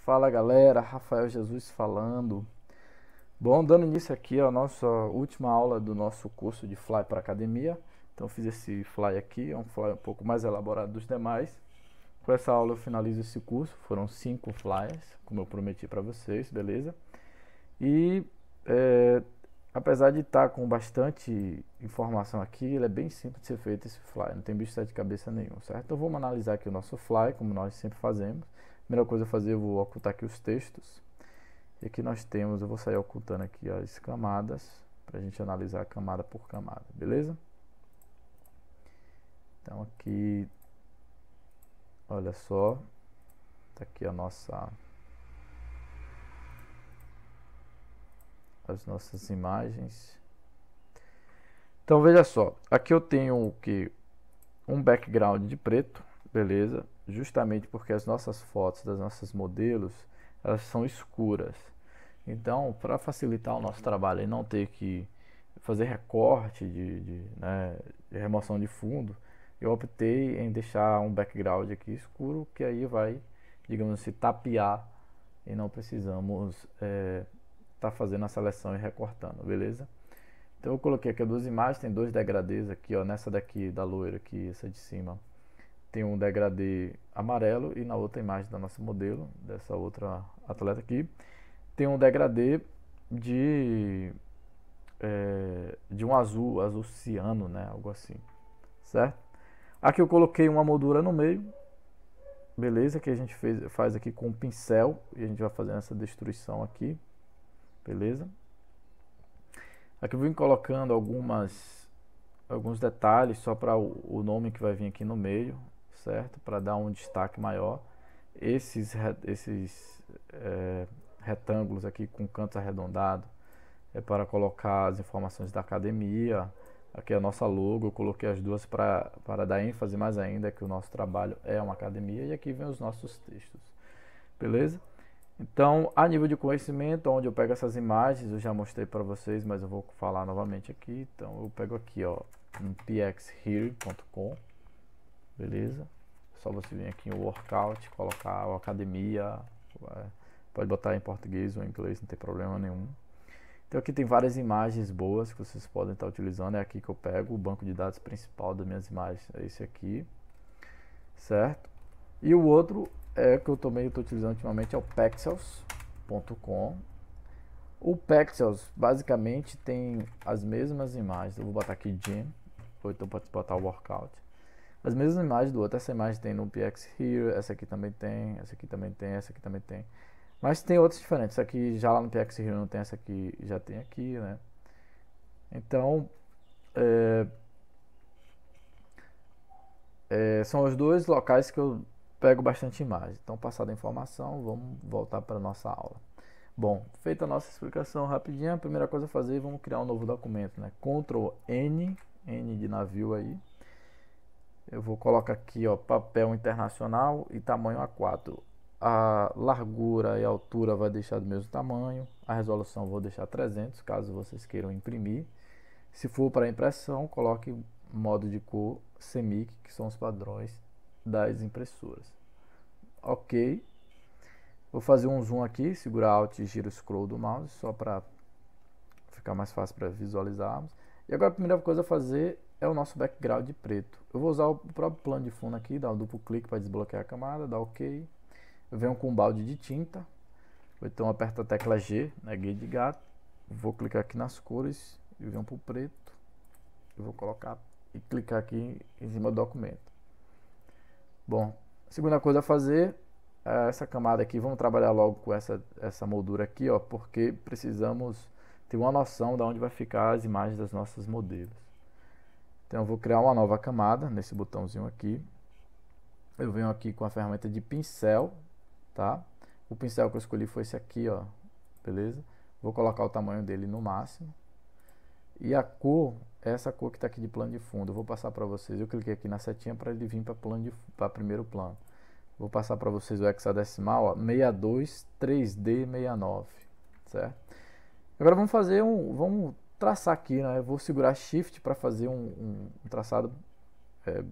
Fala galera, Rafael Jesus falando. Bom, dando início aqui à nossa última aula do nosso curso de Fly para Academia. Então fiz esse Fly aqui, é um Fly um pouco mais elaborado dos demais. Com essa aula eu finalizo esse curso, foram 5 Flyers, como eu prometi para vocês, beleza? E apesar de estar com bastante informação aqui, ele é bem simples de ser feito esse Fly, não tem bicho de sete cabeça nenhum, certo? Então vamos analisar aqui o nosso Fly, como nós sempre fazemos. Primeira coisa a fazer, eu vou ocultar aqui os textos. E aqui nós temos, eu vou sair ocultando aqui as camadas, para a gente analisar camada por camada, beleza? Então aqui, olha só, tá aqui as nossas imagens. Então veja só, aqui eu tenho o que? Um background de preto, beleza? Justamente porque as nossas fotos das nossas modelos, elas são escuras. Então, para facilitar o nosso trabalho e não ter que fazer recorte de remoção de fundo, eu optei em deixar um background aqui escuro, que aí vai, digamos assim, tapear e não precisamos tá fazendo a seleção e recortando, beleza? Então eu coloquei aqui duas imagens, tem dois degradês aqui, ó, nessa daqui da loira aqui, essa de cima, tem um degradê amarelo e na outra imagem da nossa modelo, dessa outra atleta aqui, tem um degradê de um azul ciano, né, algo assim, certo? Aqui eu coloquei uma moldura no meio, beleza, que a gente faz aqui com um pincel e a gente vai fazendo essa destruição aqui, beleza? Aqui eu vim colocando alguns detalhes só para o nome que vai vir aqui no meio, certo? Para dar um destaque maior. Esses retângulos aqui com cantos arredondados é para colocar as informações da academia. Aqui é a nossa logo, eu coloquei as duas para dar ênfase mais ainda que o nosso trabalho é uma academia. E aqui vem os nossos textos, beleza? Então, a nível de conhecimento, onde eu pego essas imagens, eu já mostrei para vocês, mas eu vou falar novamente aqui. Então, eu pego aqui, ó, no pxhere.com, beleza? Só você vir aqui em workout, colocar a academia, pode botar em português ou em inglês, não tem problema nenhum. Então, aqui tem várias imagens boas que vocês podem estar utilizando. É aqui que eu pego o banco de dados principal das minhas imagens, é esse aqui, certo? E o outro que eu também estou utilizando ultimamente é o Pexels.com. O Pexels basicamente tem as mesmas imagens. Eu vou botar aqui Gym, ou então pode botar o Workout. As mesmas imagens do outro. Essa imagem tem no PX Here, essa aqui também tem, essa aqui também tem, essa aqui também tem. Mas tem outras diferentes. Essa aqui já lá no PX Here não tem, essa aqui já tem aqui, né? Então, são os dois locais que eu pego bastante imagem. Então, passada a informação, vamos voltar para a nossa aula. Bom, feita a nossa explicação rapidinha, a primeira coisa a fazer, vamos criar um novo documento, né? Ctrl N, N de navio aí. Eu vou colocar aqui, ó, papel internacional e tamanho A4. A largura e a altura vai deixar do mesmo tamanho. A resolução vou deixar 300, caso vocês queiram imprimir. Se for para impressão, coloque modo de cor CMYK, que são os padrões das impressoras. Ok. Vou fazer um zoom aqui, segurar Alt e gira o scroll do mouse, só para ficar mais fácil para visualizarmos. E agora a primeira coisa a fazer é o nosso background de preto. Eu vou usar o próprio plano de fundo aqui, dar um duplo clique para desbloquear a camada, dar OK. Eu venho com um balde de tinta, então aperto a tecla G, né, G de gato. Vou clicar aqui nas cores e venho para o preto. Eu vou colocar e clicar aqui em cima do documento. Bom, a segunda coisa a fazer é essa camada aqui, vamos trabalhar logo com essa moldura aqui, ó, porque precisamos ter uma noção de onde vai ficar as imagens das nossas modelos. Então eu vou criar uma nova camada nesse botãozinho aqui. Eu venho aqui com a ferramenta de pincel, tá? O pincel que eu escolhi foi esse aqui, ó, beleza? Vou colocar o tamanho dele no máximo. E a cor, essa cor que está aqui de plano de fundo, eu vou passar para vocês. Eu cliquei aqui na setinha para ele vir para primeiro plano. Vou passar para vocês o hexadecimal, ó, 62 3D69, certo? Agora vamos traçar aqui, né? Eu vou segurar Shift para fazer um traçado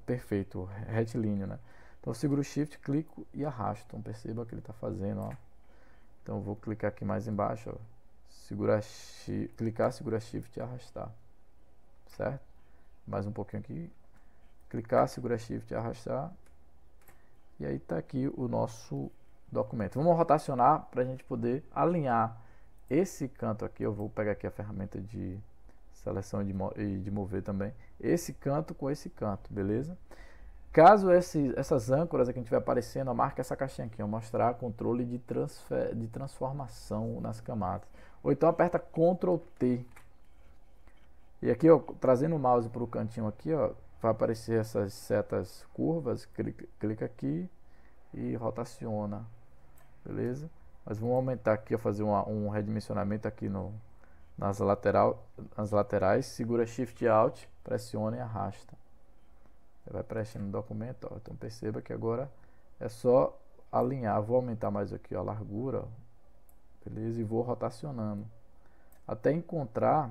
perfeito, retilíneo, né? Então eu seguro Shift, clico e arrasto. Então perceba que ele está fazendo, ó, Então eu vou clicar aqui mais embaixo, ó, clicar, segura Shift e arrastar, certo? Mais um pouquinho aqui, clicar, segura Shift e arrastar, e aí está aqui o nosso documento. Vamos rotacionar para a gente poder alinhar esse canto aqui. Eu vou pegar aqui a ferramenta de seleção e de mover também, esse canto com esse canto, beleza? Caso essas âncoras aqui estiver aparecendo, marca essa caixinha aqui, ó, mostrar controle de transformação nas camadas. Ou então aperta Ctrl T. E aqui, ó, trazendo o mouse para o cantinho aqui, ó, vai aparecer essas setas curvas, clica aqui e rotaciona, beleza? Mas vamos aumentar aqui, ó, fazer um redimensionamento aqui nas laterais, segura Shift Alt, pressiona e arrasta. Vai preenchendo o documento, ó. Então perceba que agora é só alinhar. Vou aumentar mais aqui, ó, a largura, ó. Beleza? E vou rotacionando até encontrar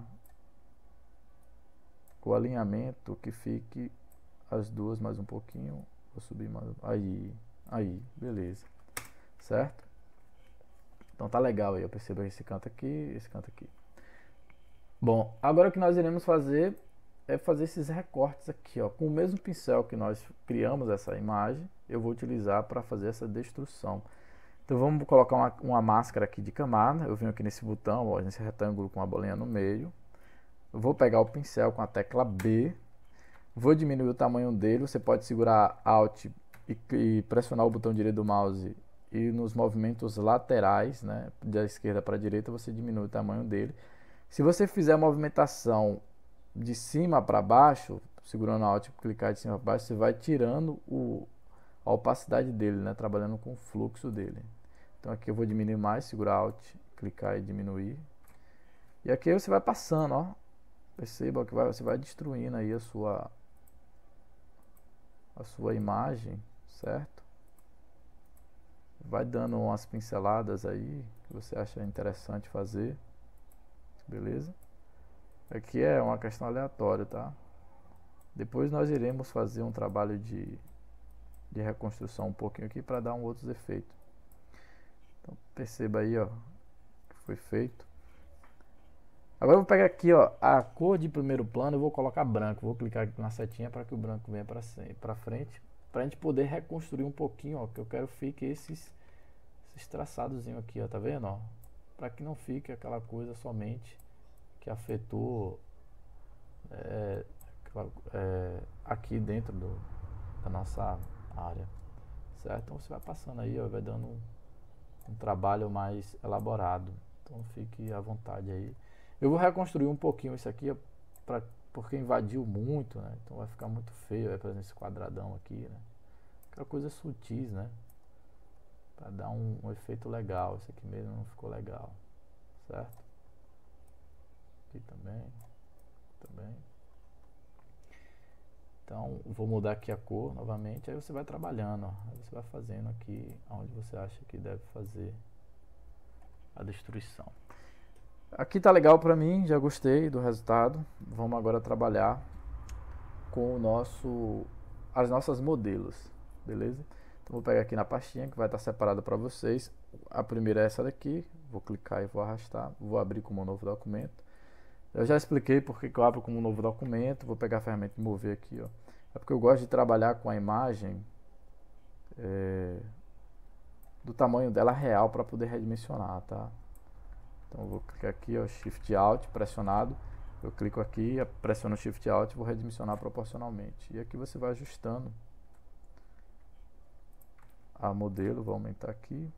o alinhamento que fique as duas mais um pouquinho. Vou subir mais, aí, beleza, certo? Então tá legal aí, eu percebo esse canto aqui, esse canto aqui. Bom, agora o que nós iremos fazer é fazer esses recortes aqui, ó, com o mesmo pincel que nós criamos essa imagem, eu vou utilizar para fazer essa destruição. Então vamos colocar uma máscara aqui de camada. Eu venho aqui nesse botão, ó, nesse retângulo com a bolinha no meio. Eu vou pegar o pincel com a tecla B, vou diminuir o tamanho dele. Você pode segurar Alt e pressionar o botão direito do mouse, e nos movimentos laterais, né, da esquerda para a direita, você diminui o tamanho dele. Se você fizer a movimentação de cima para baixo, segurando Alt e clicar de cima para baixo, você vai tirando a opacidade dele, né, trabalhando com o fluxo dele. Então aqui eu vou diminuir mais, segurar Alt, clicar e diminuir. E aqui você vai passando, ó. Perceba que você vai destruindo aí a sua imagem, certo? Vai dando umas pinceladas aí que você acha interessante fazer, beleza? Aqui é uma questão aleatória, tá? Depois nós iremos fazer um trabalho de reconstrução um pouquinho aqui para dar outros efeitos. Então perceba aí, ó, que foi feito. Agora eu vou pegar aqui, ó, a cor de primeiro plano, eu vou colocar branco. Vou clicar aqui na setinha para que o branco venha para frente, para a gente poder reconstruir um pouquinho, ó, que eu quero que fique esses traçados aqui, ó, tá vendo, ó? Para que não fique aquela coisa somente que afetou aqui dentro da nossa área, certo? Então você vai passando aí, ó, vai dando um trabalho mais elaborado. Então fique à vontade aí. Eu vou reconstruir um pouquinho isso aqui, porque invadiu muito, né? Então vai ficar muito feio, por exemplo, esse quadradão aqui, né? Aquela coisa sutis, né? Para dar um efeito legal. Esse aqui mesmo não ficou legal, certo? Aqui também. Então vou mudar aqui a cor novamente. Aí você vai trabalhando, ó. Aí você vai fazendo aqui onde você acha que deve fazer a destruição. Aqui tá legal para mim, já gostei do resultado. Vamos agora trabalhar com as nossas modelos, beleza? Então vou pegar aqui na pastinha que vai estar separada para vocês. A primeira é essa daqui, vou clicar e vou arrastar, vou abrir como um novo documento. Eu já expliquei porque que eu abro como um novo documento. Vou pegar a ferramenta de mover aqui, ó. É porque eu gosto de trabalhar com a imagem do tamanho dela real para poder redimensionar, tá? Então eu vou clicar aqui, ó, Shift Alt pressionado. Eu clico aqui, pressiono Shift Alt e vou redimensionar proporcionalmente. E aqui você vai ajustando a modelo, vou aumentar aqui.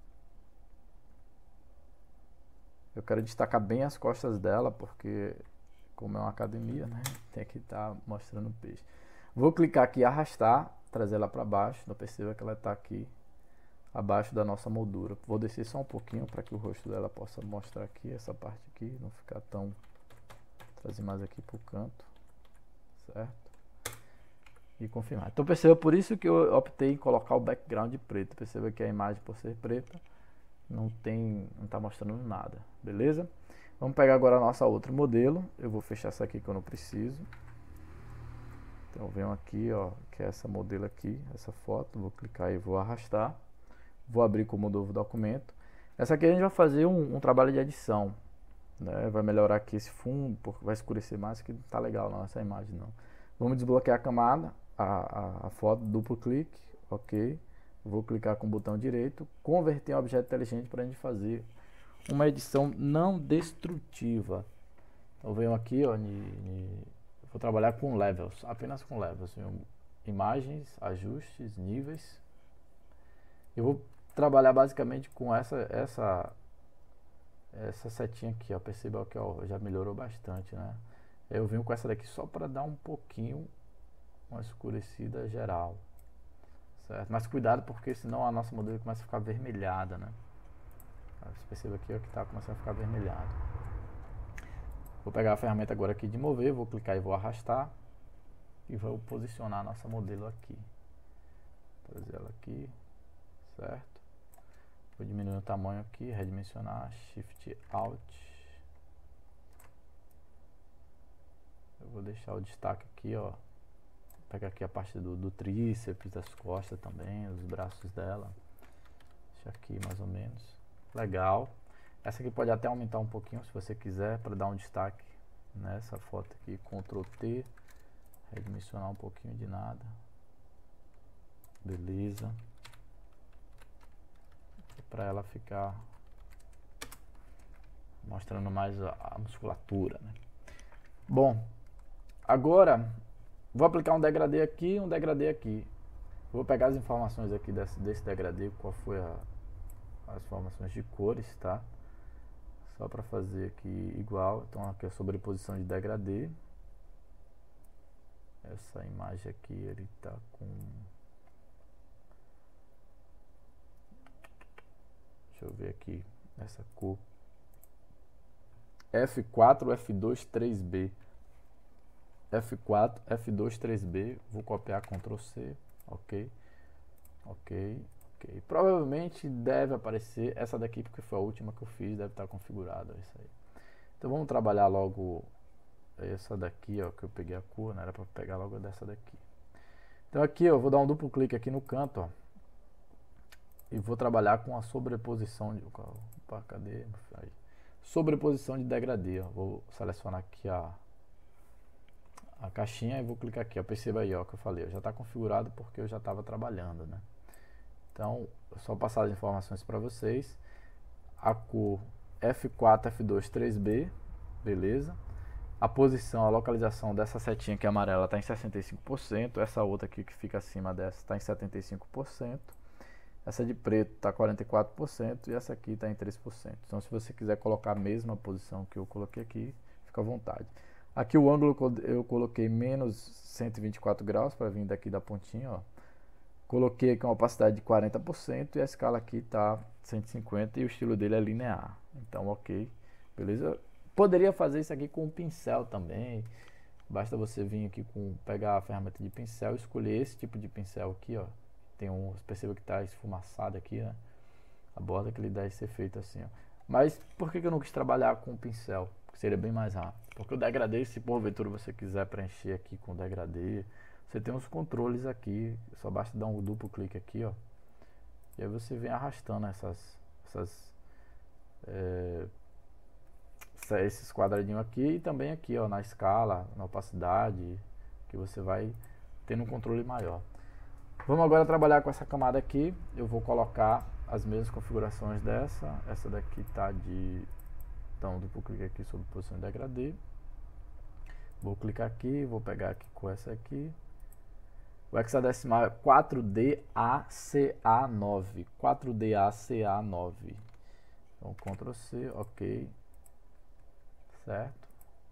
Eu quero destacar bem as costas dela, porque como é uma academia, né, tem que estar mostrando o peixe. Vou clicar aqui, arrastar, trazer ela para baixo. Então perceba que ela está aqui abaixo da nossa moldura. Vou descer só um pouquinho para que o rosto dela possa mostrar aqui, essa parte aqui, não ficar tão... Trazer mais aqui para o canto, certo? E confirmar. Então perceba, por isso que eu optei em colocar o background preto. Perceba que a imagem, por ser preta, não está mostrando nada, beleza? Vamos pegar agora a nossa outra modelo. Eu vou fechar essa aqui que eu não preciso. Então eu venho aqui, ó, que é essa modelo aqui, essa foto. Vou clicar e vou arrastar. Vou abrir como novo documento. Essa aqui a gente vai fazer um trabalho de edição, né? Vai melhorar aqui esse fundo, porque vai escurecer mais, que não tá legal não, essa imagem não. Vamos desbloquear a camada, a foto, duplo clique, ok. Vou clicar com o botão direito, converter em objeto inteligente para a gente fazer uma edição não destrutiva. Então venho aqui, ó, vou trabalhar com levels, apenas com levels. Imagens, ajustes, níveis. Eu vou trabalhar basicamente com essa setinha aqui, ó. Perceba que ó, já melhorou bastante, né? Eu venho com essa daqui só para dar um pouquinho uma escurecida geral, certo? Mas cuidado, porque senão a nossa modelo começa a ficar avermelhada, né? Você perceba aqui ó, que está começando a ficar avermelhado. Vou pegar a ferramenta agora aqui de mover, vou clicar e vou arrastar e vou posicionar a nossa modelo aqui. Trazer ela aqui, certo? Vou diminuir o tamanho aqui, redimensionar, Shift Alt. Eu vou deixar o destaque aqui, ó. Vou pegar aqui a parte do tríceps, das costas também, os braços dela. Deixa aqui mais ou menos. Legal. Essa aqui pode até aumentar um pouquinho se você quiser, para dar um destaque nessa foto aqui. Ctrl T, redimensionar um pouquinho de nada. Beleza. Para ela ficar mostrando mais a musculatura, né? Bom, agora vou aplicar um degradê aqui e um degradê aqui. Vou pegar as informações aqui desse degradê, qual foi as informações de cores, tá? Só para fazer aqui igual. Então aqui é a sobreposição de degradê. Essa imagem aqui ele tá com, deixa eu ver aqui, essa cor F4, F2, 3B. F4, F2, 3B. Vou copiar, Ctrl C. Ok. Ok. Ok. Provavelmente deve aparecer essa daqui, porque foi a última que eu fiz. Deve estar configurada. Isso aí. Então vamos trabalhar logo essa daqui, ó, que eu peguei a cor, né? Era para pegar logo dessa daqui. Então aqui, ó, eu vou dar um duplo clique aqui no canto, ó. E vou trabalhar com a sobreposição de... Opa, cadê? Aí. Sobreposição de degradê, ó. Vou selecionar aqui a caixinha e vou clicar aqui, ó. Perceba aí, ó, que eu falei, ó, já está configurado porque eu já estava trabalhando, né? Então, só passar as informações para vocês. A cor F4, F2, 3B, beleza? A posição, a localização dessa setinha aqui amarela está em 65%, essa outra aqui que fica acima dessa está em 75%. Essa de preto está 44% e essa aqui está em 3%. Então, se você quiser colocar a mesma posição que eu coloquei aqui, fica à vontade. Aqui o ângulo eu coloquei menos 124 graus para vir daqui da pontinha, ó. Coloquei aqui uma opacidade de 40% e a escala aqui está 150 e o estilo dele é linear. Então, ok, beleza? Poderia fazer isso aqui com um pincel também. Basta você vir aqui pegar a ferramenta de pincel e escolher esse tipo de pincel aqui, ó. Tem perceba que está esfumaçado aqui, né? A borda que ele dá esse efeito assim, ó. Mas por que eu não quis trabalhar com o pincel? Porque seria bem mais rápido. Porque o degradê, se porventura você quiser preencher aqui com o degradê, você tem uns controles aqui. Só basta dar um duplo clique aqui, ó. E aí você vem arrastando esses quadradinhos aqui e também aqui, ó, na escala, na opacidade, que você vai tendo um controle maior. Vamos agora trabalhar com essa camada aqui. Eu vou colocar as mesmas configurações dessa. Essa daqui está de... Então, duplo clique aqui sobre posição de degradê. Vou clicar aqui, vou pegar aqui com essa aqui. O hexadecimal é 4DACA9. 4DACA9. Então, Ctrl C, ok. Certo?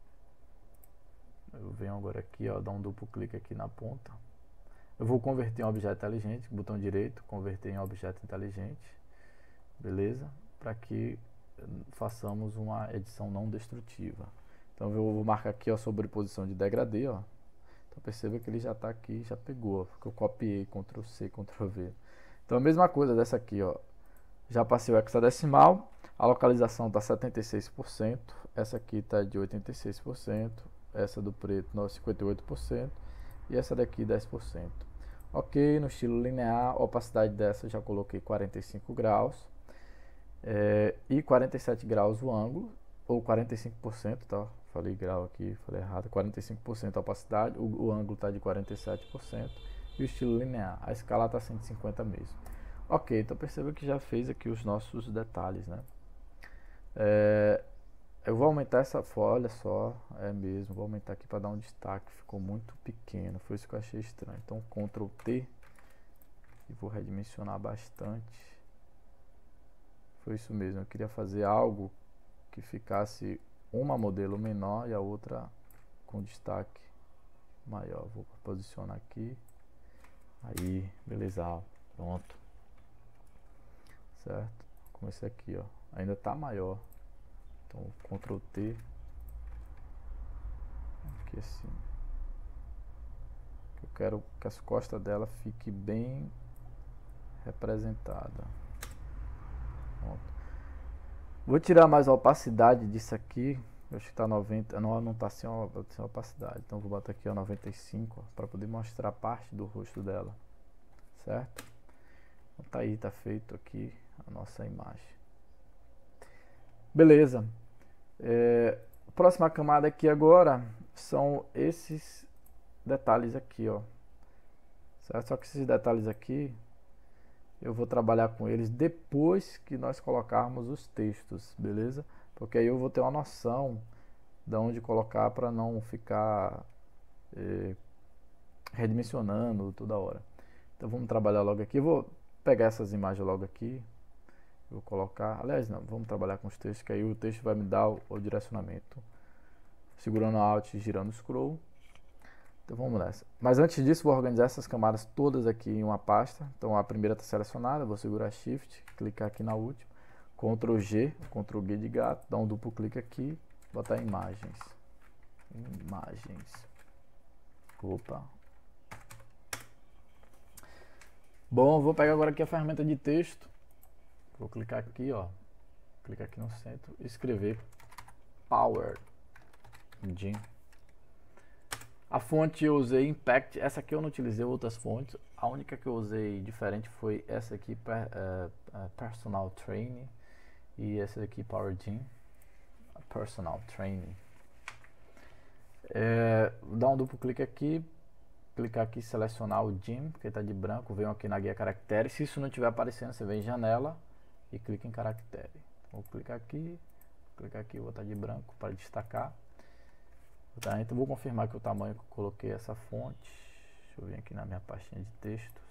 Eu venho agora aqui, ó, dar um duplo clique aqui na ponta. Eu vou converter em objeto inteligente, botão direito, converter em objeto inteligente, beleza? Para que façamos uma edição não destrutiva. Então eu vou marcar aqui a sobreposição de degradê, ó. Então perceba que ele já está aqui, já pegou, porque eu copiei, Ctrl C, Ctrl V. Então a mesma coisa dessa aqui, ó. Já passei o hexadecimal, a localização está 76%, essa aqui está de 86%, essa do preto 58% e essa daqui 10%. Ok, no estilo linear, a opacidade dessa eu já coloquei 45 graus. e 47 graus o ângulo, ou 45%, tá? Falei grau aqui, falei errado, 45% a opacidade, o ângulo está de 47% e o estilo linear. A escala está 150 mesmo. Ok, então perceba que já fez aqui os nossos detalhes, né? Eu vou aumentar essa folha, olha só, é mesmo, vou aumentar aqui para dar um destaque, ficou muito pequeno, foi isso que eu achei estranho. Então Ctrl T e vou redimensionar bastante. Foi isso mesmo, eu queria fazer algo que ficasse uma modelo menor e a outra com destaque maior. Vou posicionar aqui, aí, beleza, pronto, certo? Como esse aqui, ó, ainda tá maior. Então Ctrl T, aqui assim. Eu quero que as costas dela fique bem representada. Pronto. Vou tirar mais a opacidade disso aqui. Eu acho que tá 90, não tá sem opacidade. Então vou botar aqui ó, 95 para poder mostrar parte do rosto dela, certo? Então tá aí, tá feito aqui a nossa imagem. Beleza. A próxima camada aqui agora são esses detalhes aqui, ó. Certo? Só que esses detalhes aqui eu vou trabalhar com eles depois que nós colocarmos os textos, beleza? Porque aí eu vou ter uma noção de onde colocar para não ficar redimensionando toda hora. Então vamos trabalhar logo aqui. Eu vou pegar essas imagens logo aqui. Vou colocar, aliás não, vamos trabalhar com os textos, que aí o texto vai me dar o direcionamento. Segurando Alt e girando o Scroll. Então vamos nessa. Mas antes disso, vou organizar essas camadas todas aqui em uma pasta. Então a primeira está selecionada, vou segurar Shift, clicar aqui na última, Ctrl G, Ctrl G de gato, dar um duplo clique aqui, botar imagens. Imagens. Opa. Bom, vou pegar agora aqui a ferramenta de texto. Vou clicar aqui, ó. Clicar aqui no centro e escrever Power Gym. A fonte eu usei Impact, essa aqui eu não utilizei outras fontes, a única que eu usei diferente foi essa aqui, Personal Training, e essa aqui, Power Gym, Personal Training. Dá um duplo clique aqui, clicar aqui, selecionar o Gym, porque está de branco, venho aqui na guia caracteres, se isso não estiver aparecendo, você vem em janela e clica em caractere. Vou clicar aqui, vou botar de branco para destacar. Tá, então vou confirmar que o tamanho que eu coloquei essa fonte. Deixa eu vir aqui na minha pastinha de textos.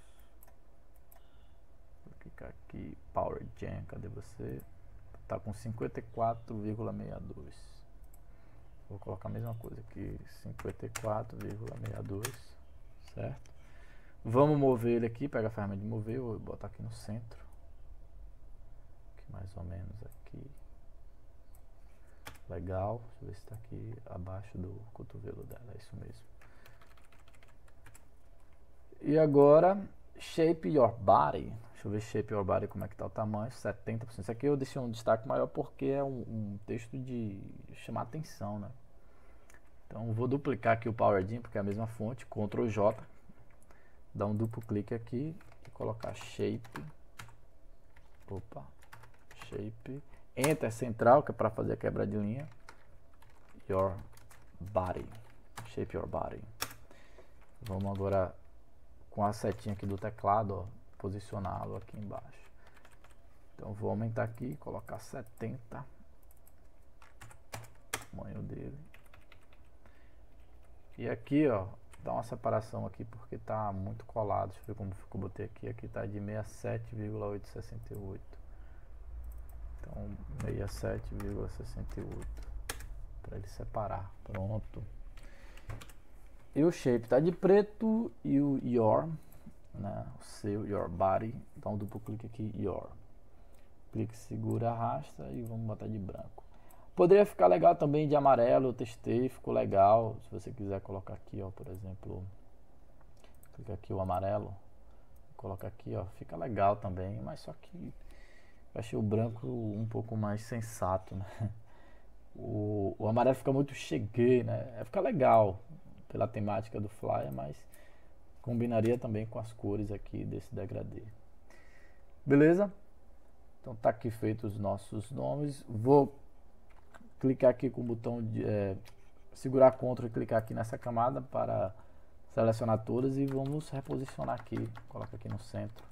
Vou clicar aqui, Power Gym, cadê você? Tá com 54,62. Vou colocar a mesma coisa aqui, 54,62, certo? Vamos mover ele aqui, pega a ferramenta de mover, vou botar aqui no centro. Aqui mais ou menos aqui. Legal, deixa eu ver se está aqui abaixo do cotovelo dela, é isso mesmo. E agora, Shape Your Body. Deixa eu ver Shape Your Body como é que está o tamanho, 70%. Isso aqui eu deixei um destaque maior porque é um texto de chamar atenção, né? Então vou duplicar aqui o Power Gym, porque é a mesma fonte, Ctrl J. Dá um duplo clique aqui e colocar Shape. Opa, Shape. Enter central, que é para fazer a quebra de linha. Your Body. Shape Your Body. Vamos agora com a setinha aqui do teclado, ó, posicioná-lo aqui embaixo. Então vou aumentar aqui, colocar 70. O tamanho dele. E aqui, ó, dá uma separação aqui porque tá muito colado. Deixa eu ver como ficou, botei aqui. Aqui tá de 67,868. Então 67,68 para ele separar. Pronto. E o shape tá de preto e o your, né, o seu, your body, dá um duplo clique aqui, your. Clique, segura, arrasta e vamos botar de branco. Poderia ficar legal também de amarelo, eu testei, ficou legal. Se você quiser colocar aqui, ó, por exemplo, clica aqui o amarelo, coloca aqui, ó, fica legal também, mas só que eu achei o branco um pouco mais sensato, né? O amarelo fica muito cheguei, né? Fica legal pela temática do flyer, mas combinaria também com as cores aqui desse degradê. Beleza? Então tá aqui feito os nossos nomes. Vou clicar aqui com o botão de segurar Ctrl e clicar aqui nessa camada para selecionar todas e vamos reposicionar aqui. Coloca aqui no centro.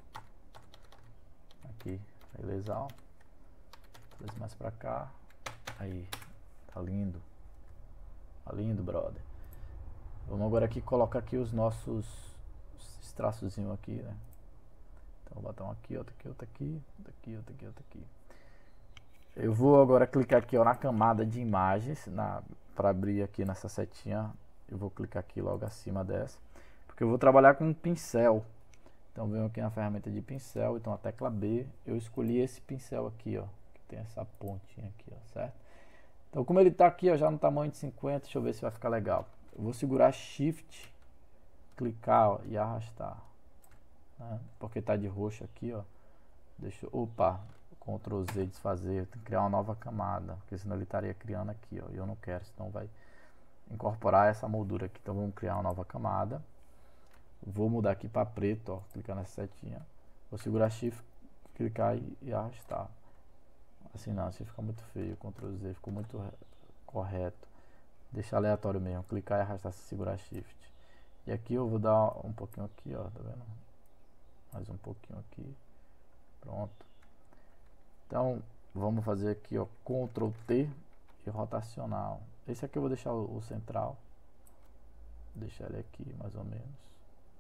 Aqui, beleza? Ó. Traz mais pra cá. Aí, tá lindo. Tá lindo, brother. Vamos agora aqui colocar aqui os nossos traçozinhos aqui, né? Então vou botar um aqui, outro aqui, outro aqui, outro aqui, outro aqui, outro aqui. Eu vou agora clicar aqui, ó, na camada de imagens, para abrir aqui nessa setinha. Eu vou clicar aqui logo acima dessa, porque eu vou trabalhar com um pincel. Então venho aqui na ferramenta de pincel, então a tecla B, eu escolhi esse pincel aqui, ó, que tem essa pontinha aqui, ó, certo? Então como ele tá aqui, ó, já no tamanho de 50, deixa eu ver se vai ficar legal. Eu vou segurar Shift, clicar, ó, e arrastar, né? Porque tá de roxo aqui, ó. Deixa eu, opa, Ctrl Z, desfazer, eu tenho que criar uma nova camada, porque senão ele estaria criando aqui, ó, e eu não quero, senão vai incorporar essa moldura aqui. Então vamos criar uma nova camada. Vou mudar aqui para preto, ó, clicar nessa setinha. Vou segurar Shift, clicar e arrastar. Assim não, assim fica muito feio. Ctrl Z ficou muito correto. Deixar aleatório mesmo, clicar e arrastar se segurar Shift. E aqui eu vou dar um pouquinho aqui, ó, tá vendo? Mais um pouquinho aqui. Pronto. Então, vamos fazer aqui, ó, Ctrl T e rotacional. Esse aqui eu vou deixar o central. Deixar ele aqui, mais ou menos.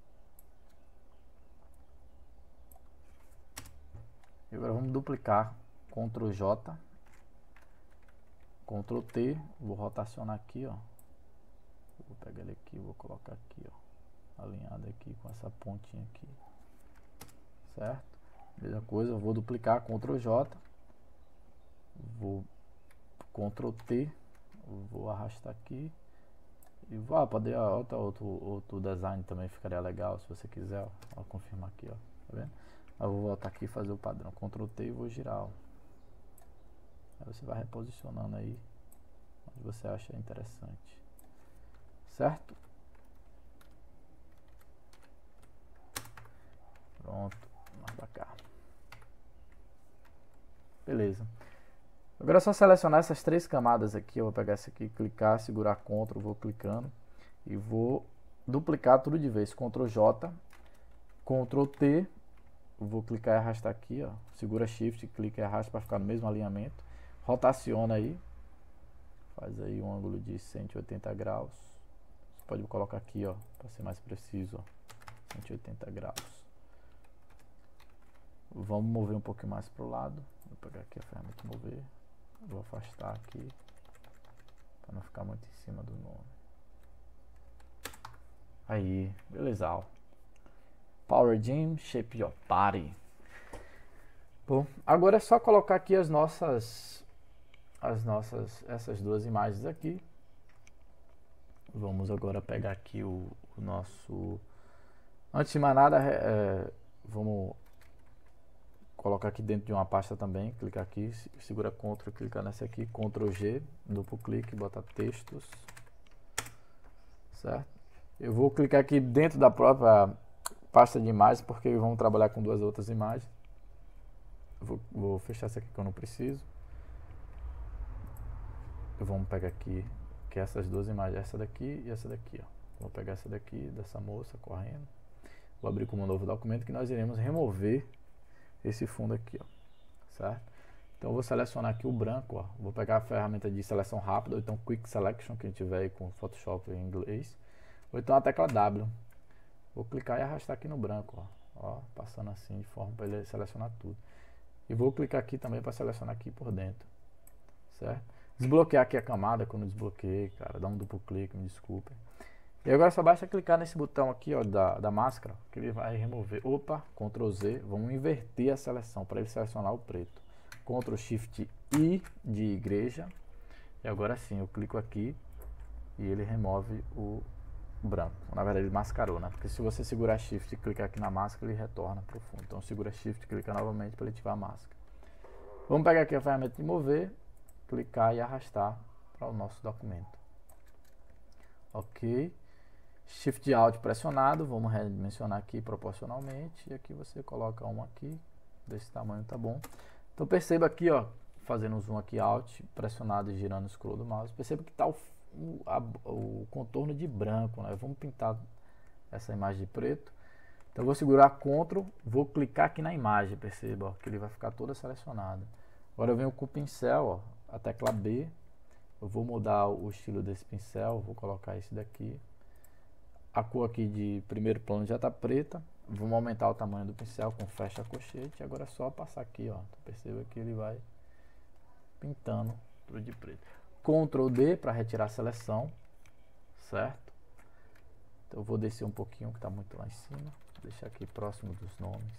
E agora vamos duplicar. Ctrl J. Ctrl T. Vou rotacionar aqui, ó. Vou pegar ele aqui, vou colocar aqui, ó. Alinhado aqui com essa pontinha aqui. Certo? Mesma coisa, eu vou duplicar, Ctrl J, vou Ctrl T, vou arrastar aqui e vou poder, ó, outro design também ficaria legal se você quiser, ó, vou confirmar aqui, ó, tá vendo? Eu vou voltar aqui e fazer o padrão, Ctrl T e vou girar, ó. Aí você vai reposicionando aí onde você acha interessante, certo? Pronto, mais pra cá. Beleza. Agora é só selecionar essas três camadas aqui. Eu vou pegar essa aqui, clicar, segurar Ctrl, vou clicando e vou duplicar tudo de vez. Ctrl J, Ctrl T, vou clicar e arrastar aqui, ó. Segura Shift, clica e arrasta para ficar no mesmo alinhamento. Rotaciona aí, faz aí um ângulo de 180 graus. Você pode colocar aqui, ó, para ser mais preciso, ó, 180 graus. Vamos mover um pouquinho mais para o lado. Vou pegar aqui a ferramenta de mover. Vou afastar aqui para não ficar muito em cima do nome. Aí, beleza. Power Gym, Shape Your Body. Bom, agora é só colocar aqui essas duas imagens aqui. Vamos agora pegar aqui o nosso. Antes de mais nada, vamos colocar aqui dentro de uma pasta também, clicar aqui, segura Ctrl, clicar nessa aqui, Ctrl G, duplo clique, bota textos, certo? Eu vou clicar aqui dentro da própria pasta de imagens, porque vamos trabalhar com duas outras imagens. Vou fechar essa aqui que eu não preciso. Vamos pegar aqui, que essas duas imagens, essa daqui e essa daqui, ó. Vou pegar essa daqui, dessa moça correndo. Vou abrir como um novo documento que nós iremos remover esse fundo aqui, ó, certo? Então eu vou selecionar aqui o branco, ó. Vou pegar a ferramenta de seleção rápida, ou então Quick Selection, que a gente tiver aí com Photoshop em inglês, ou então a tecla W. Vou clicar e arrastar aqui no branco, ó, passando assim de forma para ele selecionar tudo. E vou clicar aqui também para selecionar aqui por dentro, certo? Desbloquear aqui a camada quando desbloqueei, cara, dá um duplo clique, me desculpem. E agora só basta clicar nesse botão aqui, ó, da máscara, que ele vai remover. Opa, Ctrl Z, vamos inverter a seleção para ele selecionar o preto. Ctrl Shift I de igreja. E agora sim, eu clico aqui e ele remove o branco. Na verdade ele mascarou, né? Porque se você segurar Shift e clicar aqui na máscara, ele retorna para o fundo. Então segura Shift e clica novamente para ele ativar a máscara. Vamos pegar aqui a ferramenta de mover, clicar e arrastar para o nosso documento. Ok. Shift Alt pressionado, vamos redimensionar aqui proporcionalmente, e aqui você coloca uma aqui, desse tamanho tá bom. Então perceba aqui, ó, fazendo um zoom aqui, Alt, pressionado e girando o scroll do mouse, perceba que está o contorno de branco, né? Vamos pintar essa imagem de preto. Então eu vou segurar Ctrl, vou clicar aqui na imagem, perceba, ó, que ele vai ficar toda selecionada. Agora eu venho com o pincel, ó, a tecla B, eu vou mudar o estilo desse pincel, vou colocar esse daqui. A cor aqui de primeiro plano já está preta. Vamos aumentar o tamanho do pincel com fecha colchete. Agora é só passar aqui, ó. Então perceba que ele vai pintando tudo de preto. Ctrl D para retirar a seleção, certo? Então eu vou descer um pouquinho que está muito lá em cima. Deixar aqui próximo dos nomes.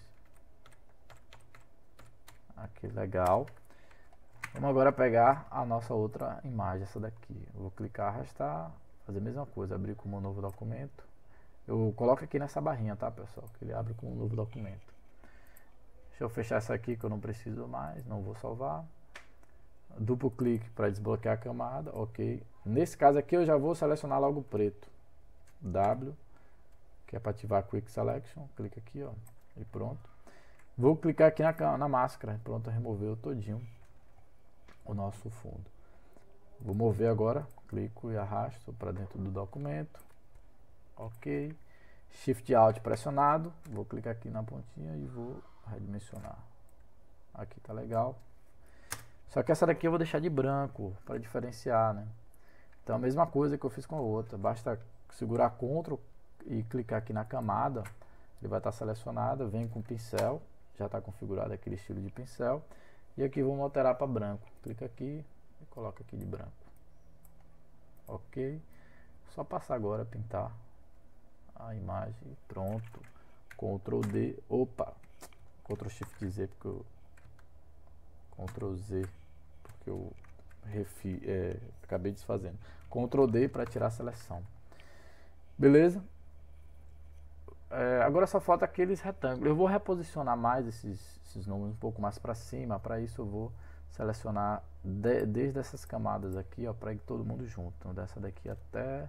Aqui, legal. Vamos agora pegar a nossa outra imagem, essa daqui. Eu vou clicar, arrastar, fazer a mesma coisa, abrir como um novo documento. Eu coloco aqui nessa barrinha, tá, pessoal? Que ele abre como um novo documento. Deixa eu fechar essa aqui que eu não preciso mais, não vou salvar. Duplo clique para desbloquear a camada, ok. Nesse caso aqui eu já vou selecionar logo o preto. W, que é para ativar Quick Selection. Clica aqui, ó, e pronto. Vou clicar aqui na máscara, pronto, removeu todinho o nosso fundo. Vou mover agora, clico e arrasto para dentro do documento. Ok. Shift Alt pressionado. Vou clicar aqui na pontinha e vou redimensionar. Aqui tá legal. Só que essa daqui eu vou deixar de branco para diferenciar, né? Então a mesma coisa que eu fiz com a outra. Basta segurar Ctrl e clicar aqui na camada. Ele vai estar selecionado. Vem com o pincel. Já está configurado aquele estilo de pincel. E aqui vamos alterar para branco. Clica aqui e coloca aqui de branco. Ok. Só passar agora, pintar a imagem. Pronto. Ctrl D. Opa. Ctrl Shift Z porque eu... Ctrl Z porque eu acabei desfazendo. Ctrl D para tirar a seleção. Beleza? Agora só falta aqueles retângulos. Eu vou reposicionar mais esses números um pouco mais para cima. Para isso eu vou selecionar desde essas camadas aqui, ó, para ir todo mundo junto. Então dessa daqui até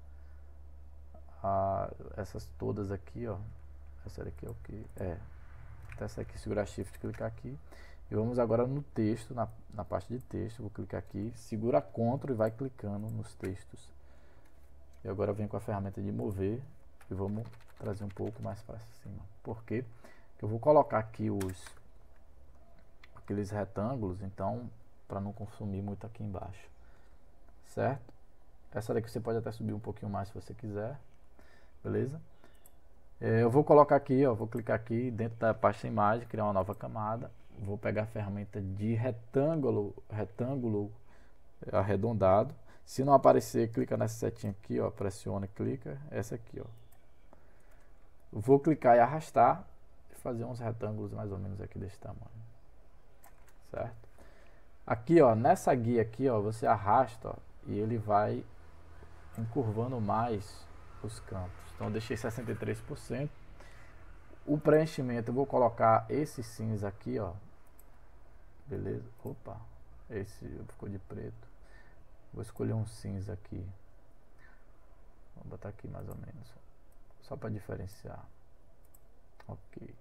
essas todas aqui, ó. Essa daqui é o que até essa aqui, segurar Shift, clicar aqui. E vamos agora no texto, na parte de texto. Vou clicar aqui, segura Ctrl e vai clicando nos textos. E agora eu venho com a ferramenta de mover e vamos trazer um pouco mais para cima. Por quê? Porque eu vou colocar aqui aqueles retângulos, então, para não consumir muito aqui embaixo. Certo? Essa daqui você pode até subir um pouquinho mais se você quiser. Beleza? Eu vou colocar aqui, ó, vou clicar aqui dentro da pasta imagem, criar uma nova camada. Vou pegar a ferramenta de retângulo arredondado. Se não aparecer, clica nessa setinha aqui, ó, pressiona e clica. Essa aqui, ó. Vou clicar e arrastar e fazer uns retângulos mais ou menos aqui desse tamanho. Certo? Aqui, ó, nessa guia aqui, ó, você arrasta, ó, e ele vai encurvando mais os campos. Então eu deixei 63%. O preenchimento eu vou colocar esse cinza aqui, ó. Beleza? Opa, esse ficou de preto. Vou escolher um cinza aqui. Vou botar aqui mais ou menos, só para diferenciar. Ok.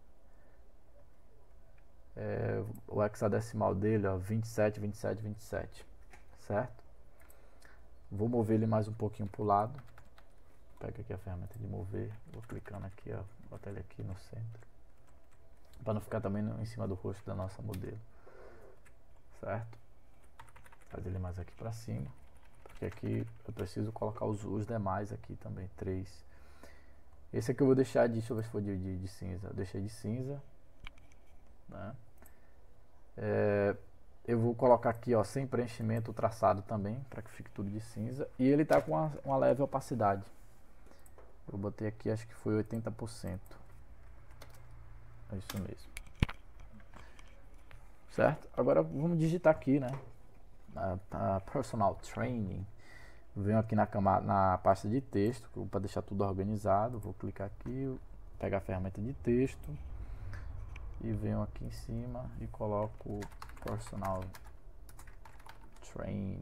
O hexadecimal dele, ó, 27, 27, 27. Certo? Vou mover ele mais um pouquinho para o lado. Pega aqui a ferramenta de mover. Vou clicando aqui, ó. Botar ele aqui no centro. Para não ficar também em cima do rosto da nossa modelo. Certo? Fazer ele mais aqui para cima. Porque aqui eu preciso colocar os demais aqui também. 3. Esse aqui eu vou deixar de... Deixa eu ver se for de cinza. Eu deixei de cinza. Né? Eu vou colocar aqui, ó, sem preenchimento, o traçado também, para que fique tudo de cinza. E ele tá com uma leve opacidade. Eu botei aqui, acho que foi 80%. É isso mesmo. Certo? Agora vamos digitar aqui, né? A Personal Training. Venho aqui na pasta de texto, para deixar tudo organizado. Vou clicar aqui, pegar a ferramenta de texto. E venho aqui em cima e coloco Personal Training.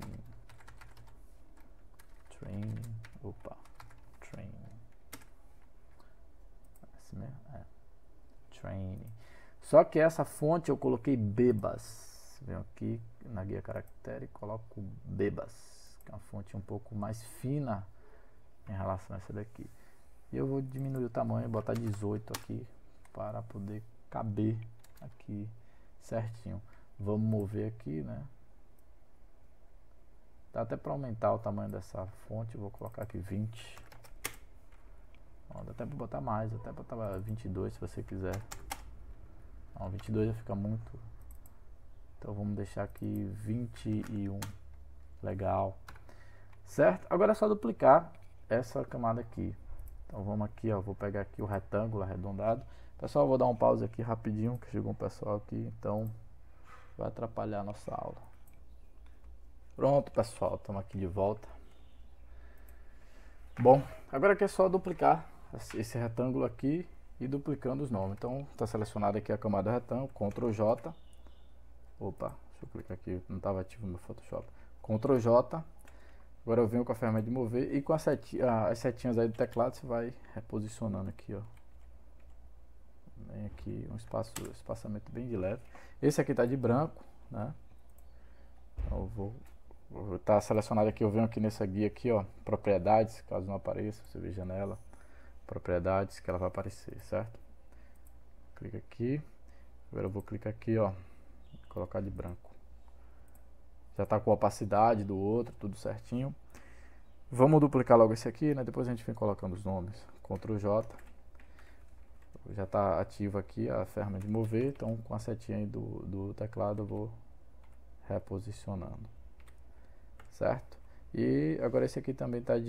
Training. Assim mesmo? Training. Só que essa fonte eu coloquei Bebas. Venho aqui na guia caractere e coloco Bebas, que é uma fonte um pouco mais fina em relação a essa daqui. E eu vou diminuir o tamanho, botar 18 aqui para poder caber aqui certinho. Vamos mover aqui, né? Dá até para aumentar o tamanho dessa fonte. Eu vou colocar aqui 20. Ó, dá até para botar mais, até botar 22 se você quiser. Não, 22 já fica muito. Então vamos deixar aqui 21. Legal. Certo? Agora é só duplicar essa camada aqui. Então vamos aqui, ó, vou pegar aqui o retângulo arredondado. Pessoal, eu vou dar um pause aqui rapidinho, que chegou um pessoal aqui, então vai atrapalhar a nossa aula. Pronto, pessoal, estamos aqui de volta. Bom, agora aqui é só duplicar esse retângulo aqui e duplicando os nomes. Então está selecionado aqui a camada retângulo, Ctrl J. Opa, deixa eu clicar aqui, não estava ativo no meu Photoshop. Ctrl J. Agora eu venho com a ferramenta de mover e com as setinhas aí do teclado você vai reposicionando aqui, ó. Vem aqui um espaçamento bem de leve. Esse aqui tá de branco, né? Então eu vou estar selecionado aqui, eu venho aqui nessa guia aqui, ó, propriedades, caso não apareça, você vê janela, propriedades, que ela vai aparecer, certo? Clica aqui. Agora eu vou clicar aqui, ó, colocar de branco. Já está com a opacidade do outro, tudo certinho. Vamos duplicar logo esse aqui, né? Depois a gente vem colocando os nomes. Ctrl J. Já está ativa aqui a ferramenta de mover, então com a setinha aí do teclado eu vou reposicionando. Certo? E agora esse aqui também está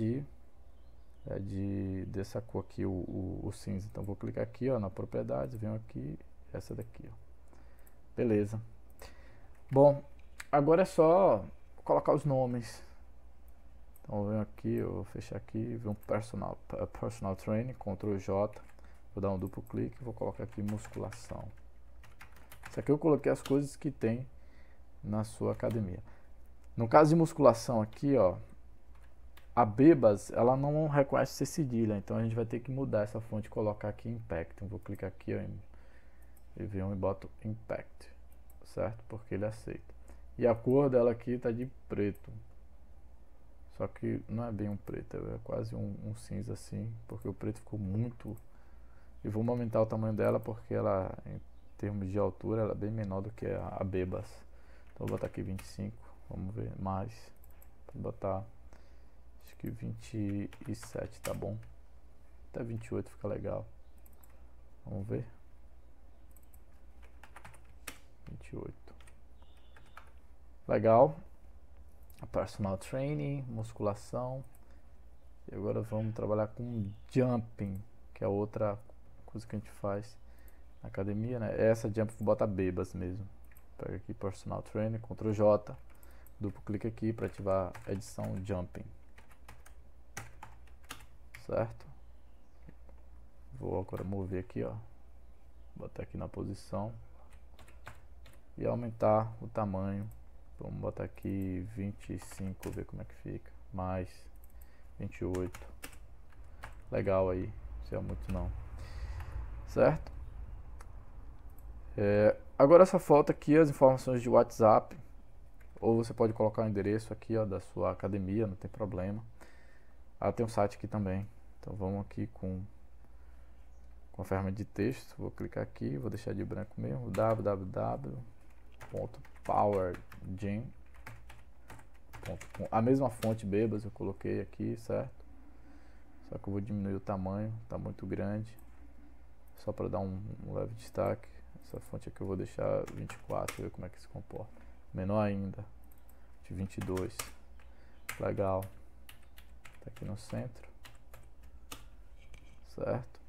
dessa cor aqui, o cinza. Então vou clicar aqui, ó, na propriedades, venho aqui, essa daqui, ó. Beleza. Bom, agora é só colocar os nomes. Então eu venho aqui, eu vou fechar aqui, venho personal training, Ctrl J, vou dar um duplo clique, vou colocar aqui musculação. Isso aqui eu coloquei as coisas que tem na sua academia. No caso de musculação aqui, ó, a Bebas, ela não reconhece ser cedilha, então a gente vai ter que mudar essa fonte e colocar aqui Impact. Então vou clicar aqui, ó, e venho e boto Impact, certo? Porque ele aceita. E a cor dela aqui tá de preto. Só que não é bem um preto, é quase um cinza assim, porque o preto ficou muito... E vamos aumentar o tamanho dela porque ela, em termos de altura, ela é bem menor do que a Bebas. Então vou botar aqui 25, vamos ver mais. Vou botar, acho que 27 tá bom. Até 28 fica legal. Vamos ver. 28. Legal. Personal training, musculação. E agora vamos trabalhar com jumping, que é outra coisa que a gente faz na academia, né? Essa jump vou botar Bebas mesmo. Pega aqui personal training, Ctrl J, duplo clique aqui para ativar a edição jumping. Certo? Vou agora mover aqui, ó. Botar aqui na posição e aumentar o tamanho. Vamos botar aqui 25, ver como é que fica. Mais 28. Legal aí. Não sei muito não. Certo? Agora só falta aqui as informações de WhatsApp. Ou você pode colocar o endereço aqui, ó, da sua academia, não tem problema. Tem um site aqui também. Então vamos aqui com a ferramenta de texto. Vou clicar aqui, vou deixar de branco mesmo. www.powergym.com. A mesma fonte Bebas eu coloquei aqui, certo? Só que eu vou diminuir o tamanho, tá muito grande. Só para dar um leve destaque. Essa fonte aqui eu vou deixar 24, ver como é que se comporta. Menor ainda, de 22. Legal. Tá aqui no centro. Certo?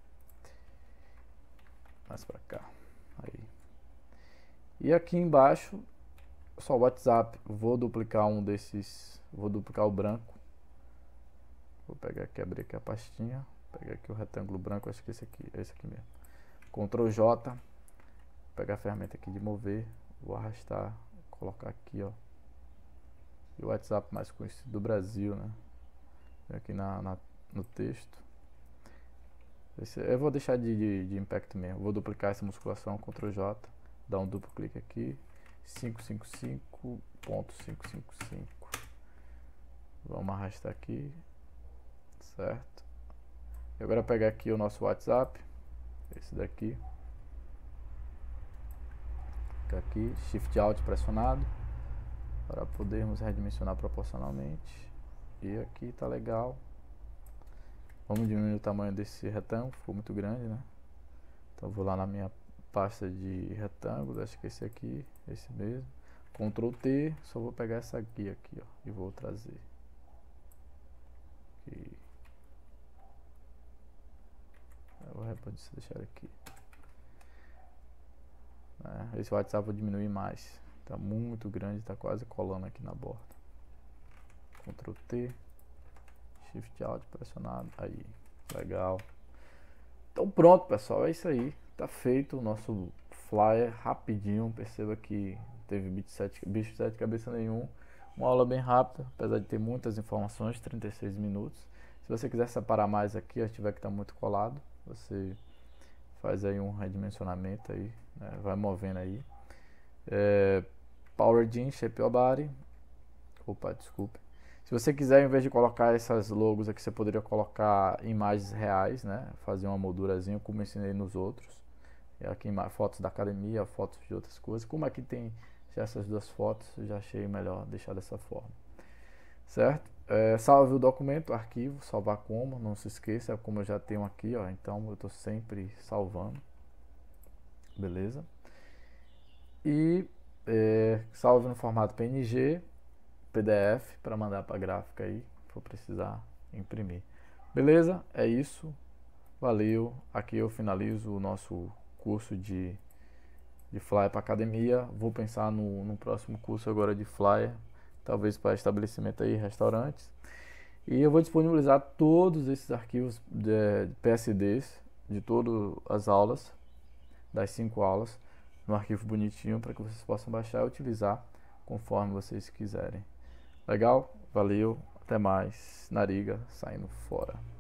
Mais para cá. Aí. E aqui embaixo, só o WhatsApp. Vou duplicar um desses. Vou duplicar o branco. Vou pegar aqui, abrir aqui a pastinha. Pegar aqui o retângulo branco. Acho que esse aqui mesmo. Ctrl J. Pegar a ferramenta aqui de mover. Vou arrastar. Colocar aqui, ó. E o WhatsApp mais conhecido do Brasil, né? Vem aqui no texto. Eu vou deixar de impact mesmo. Vou duplicar essa musculação, Ctrl J, dar um duplo clique aqui, 555.555. Vamos arrastar aqui, certo? E agora pegar aqui o nosso WhatsApp, esse daqui. Fica aqui, Shift Alt pressionado, para podermos redimensionar proporcionalmente. E aqui tá legal. Vamos diminuir o tamanho desse retângulo, ficou muito grande, né? Então vou lá na minha pasta de retângulos, acho que esse aqui, esse mesmo. Ctrl T, só vou pegar essa guia aqui, ó, e vou trazer. Aqui. Pode deixar aqui. Esse WhatsApp vou diminuir mais. Tá muito grande, tá quase colando aqui na borda. Ctrl T, Shift Alt pressionado, aí, legal. Então pronto, pessoal, é isso aí. Tá feito o nosso flyer rapidinho. Perceba que teve bicho de sete cabeça nenhum. Uma aula bem rápida, apesar de ter muitas informações, 36 minutos. Se você quiser separar mais aqui, se tiver que estar muito colado, você faz aí um redimensionamento aí, né? Vai movendo aí. Power Gym, Shape Your Body. Opa, desculpe. Se você quiser, em vez de colocar essas logos aqui, você poderia colocar imagens reais, né? Fazer uma moldurazinha, como eu ensinei nos outros. E aqui fotos da academia, fotos de outras coisas. Como aqui tem já essas duas fotos, eu já achei melhor deixar dessa forma. Certo? Salve o documento, arquivo, salvar como, não se esqueça, como eu já tenho aqui, ó, então eu estou sempre salvando. Beleza? E salve no formato PNG, PDF, para mandar para a gráfica aí, se for precisar imprimir. Beleza? É isso. Valeu. Aqui eu finalizo o nosso curso de flyer para academia. Vou pensar no próximo curso agora de flyer, talvez para estabelecimento aí, restaurantes. E eu vou disponibilizar todos esses arquivos de PSDs de todas as aulas, das 5 aulas, no arquivo bonitinho para que vocês possam baixar e utilizar conforme vocês quiserem. Legal? Valeu, até mais. Nariga saindo fora.